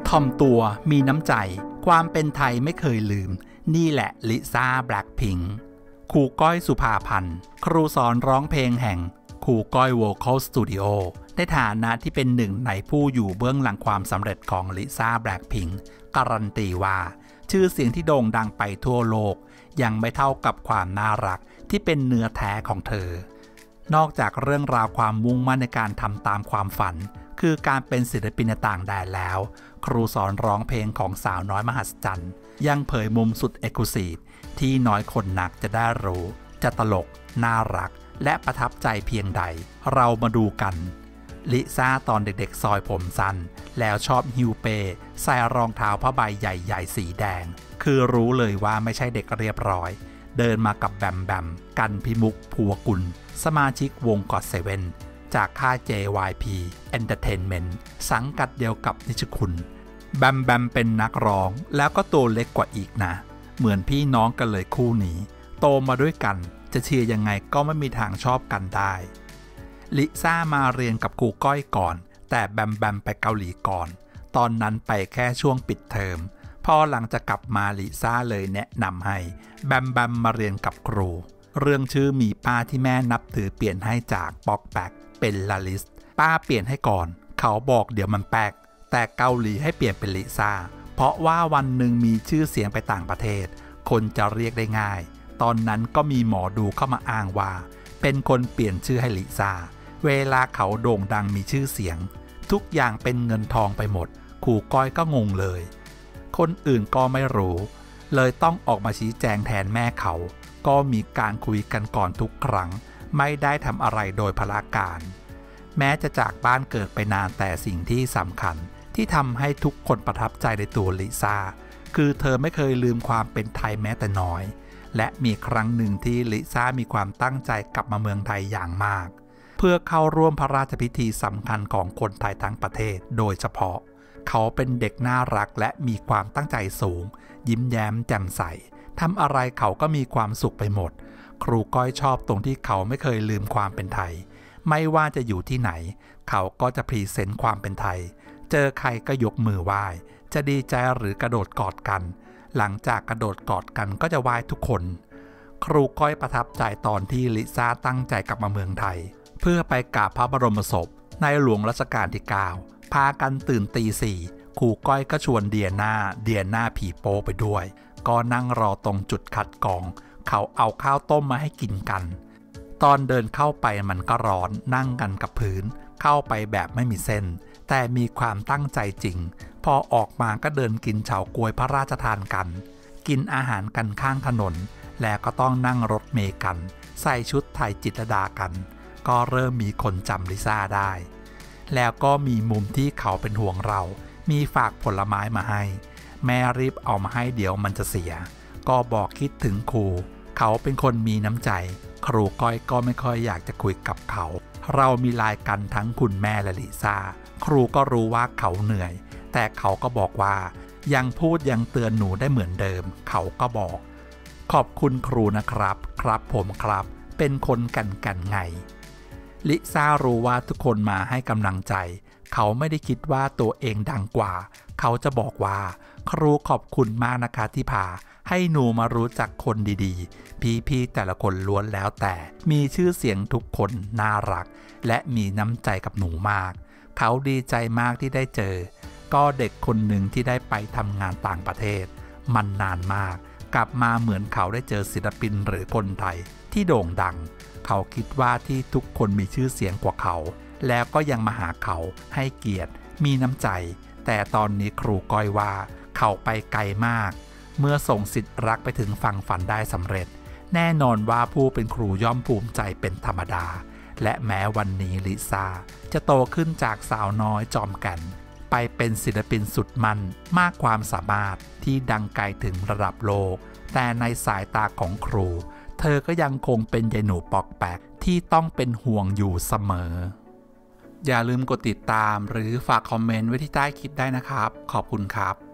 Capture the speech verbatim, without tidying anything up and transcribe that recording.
ถ่อมตัวมีน้ำใจความเป็นไทยไม่เคยลืมนี่แหละลิซ่าแบล็คพิงค์ครูก้อยสุภาพันธ์ครูสอนร้องเพลงแห่งครูก้อย Vocal Studio ในฐานะที่เป็นหนึ่งในผู้อยู่เบื้องหลังความสำเร็จของลิซ่าแบล็คพิงค์การันตีว่าชื่อเสียงที่โด่งดังไปทั่วโลกยังไม่เท่ากับความน่ารักที่เป็นเนื้อแท้ของเธอนอกจากเรื่องราวความมุ่งมั่นในการทำตามความฝันคือการเป็นศิลปินในต่างแดนแล้วครูสอนร้องเพลงของสาวน้อยมหัศจรรย์ยังเผยมุมสุดเอกลุศิฟที่น้อยคนนักจะได้รู้จะตลกน่ารักและประทับใจเพียงใดเรามาดูกันลิซ่าตอนเด็กๆซอยผมสั้นแล้วชอบฮิวเปใส่รองเท้าผ้าใบใหญ่ๆสีแดงคือรู้เลยว่าไม่ใช่เด็กเรียบร้อยเดินมากับแบมแบมกันพิมุกภัวกุลสมาชิกวงก็อดเซเว่นจากค่าย เจ วาย พี Entertainment สังกัดเดียวกับนิชคุณแบมแบมเป็นนักร้องแล้วก็ตัวเล็กกว่าอีกนะเหมือนพี่น้องกันเลยคู่นี้โตมาด้วยกันจะเชียร์ยังไงก็ไม่มีทางชอบกันได้ลิซ่ามาเรียนกับครูก้อยก่อนแต่แบมแบมไปเกาหลีก่อนตอนนั้นไปแค่ช่วงปิดเทอมพอหลังจะกลับมาลิซ่าเลยแนะนำให้แบมแบมมาเรียนกับครูเรื่องชื่อมีป้าที่แม่นับถือเปลี่ยนให้จากป๊อกแป๊กเป็นลาลิสป้าเปลี่ยนให้ก่อนเขาบอกเดี๋ยวมันแป๊กแต่เกาหลีให้เปลี่ยนเป็นลิซ่าเพราะว่าวันหนึ่งมีชื่อเสียงไปต่างประเทศคนจะเรียกได้ง่ายตอนนั้นก็มีหมอดูเข้ามาอ้างว่าเป็นคนเปลี่ยนชื่อให้ลิซ่าเวลาเขาโด่งดังมีชื่อเสียงทุกอย่างเป็นเงินทองไปหมดครูก้อยก็งงเลยคนอื่นก็ไม่รู้เลยต้องออกมาชี้แจงแทนแม่เขาก็มีการคุยกันก่อนทุกครั้งไม่ได้ทำอะไรโดยพลาการแม้จะจากบ้านเกิดไปนานแต่สิ่งที่สำคัญที่ทำให้ทุกคนประทับใจในตัวลิซ่าคือเธอไม่เคยลืมความเป็นไทยแม้แต่น้อยและมีครั้งหนึ่งที่ลิซ่ามีความตั้งใจกลับมาเมืองไทยอย่างมากเพื่อเข้าร่วมพระราชพิธีสำคัญของคนไทยทั้งประเทศโดยเฉพาะเขาเป็นเด็กน่ารักและมีความตั้งใจสูงยิ้มแย้มแจ่มใสทำอะไรเขาก็มีความสุขไปหมดครูก้อยชอบตรงที่เขาไม่เคยลืมความเป็นไทยไม่ว่าจะอยู่ที่ไหนเขาก็จะพรีเซนต์ความเป็นไทยเจอใครก็ยกมือไหว้จะดีใจหรือกระโดดกอดกันหลังจากกระโดดกอดกันก็จะไหว้ทุกคนครูก้อยประทับใจตอนที่ลิซ่าตั้งใจกลับมาเมืองไทยเพื่อไปกราบพระบรมศพในหลวงรัชกาลที่เก้าพากันตื่นตีสี่ครูก้อยก็ชวนเดียนาเดียนาผีโป้ไปด้วยก็นั่งรอตรงจุดคัดกรองเขาเอาข้าวต้มมาให้กินกันตอนเดินเข้าไปมันก็ร้อนนั่งกันกับพื้นเข้าไปแบบไม่มีเส้นแต่มีความตั้งใจจริงพอออกมาก็เดินกินเฉาก๊วยพระราชทานกันกินอาหารกันข้างถนนแล้วก็ต้องนั่งรถเมล์กันใส่ชุดไทยจิตรลดากันก็เริ่มมีคนจำลิซ่าได้แล้วก็มีมุมที่เขาเป็นห่วงเรามีฝากผลไม้มาให้แม่รีบเอามาให้เดี๋ยวมันจะเสียก็บอกคิดถึงครูเขาเป็นคนมีน้ำใจครูก้อยก็ไม่ค่อยอยากจะคุยกับเขาเรามีไลน์กันทั้งคุณแม่และลิซ่าครูก็รู้ว่าเขาเหนื่อยแต่เขาก็บอกว่ายังพูดยังเตือนหนูได้เหมือนเดิมเขาก็บอกขอบคุณครูนะครับครับผมครับเป็นคนกันกันไงลิซ่ารู้ว่าทุกคนมาให้กำลังใจเขาไม่ได้คิดว่าตัวเองดังกว่าเขาจะบอกว่าครูขอบคุณมากนะคะที่พาให้หนูมารู้จักคนดีๆพี่ๆแต่ละคนล้วนแล้วแต่มีชื่อเสียงทุกคนน่ารักและมีน้ำใจกับหนูมากเขาดีใจมากที่ได้เจอก็เด็กคนหนึ่งที่ได้ไปทำงานต่างประเทศมันนานมากกลับมาเหมือนเขาได้เจอศิลปินหรือคนไทยที่โด่งดังเขาคิดว่าที่ทุกคนมีชื่อเสียงกว่าเขาแล้วก็ยังมาหาเขาให้เกียรติมีน้ำใจแต่ตอนนี้ครูก้อยว่าเขาไปไกลมากเมื่อส่งสิทธิ์รักไปถึงฝั่งฝันได้สำเร็จแน่นอนว่าผู้เป็นครูย่อมภูมิใจเป็นธรรมดาและแม้วันนี้ลิซ่าจะโตขึ้นจากสาวน้อยจอมแก่นไปเป็นศิลปินสุดมันมากความสามารถที่ดังไกลถึงระดับโลกแต่ในสายตาของครูเธอก็ยังคงเป็นยายหนูปอกแปกที่ต้องเป็นห่วงอยู่เสมออย่าลืมกดติดตามหรือฝากคอมเมนต์ไว้ที่ใต้คลิปได้นะครับขอบคุณครับ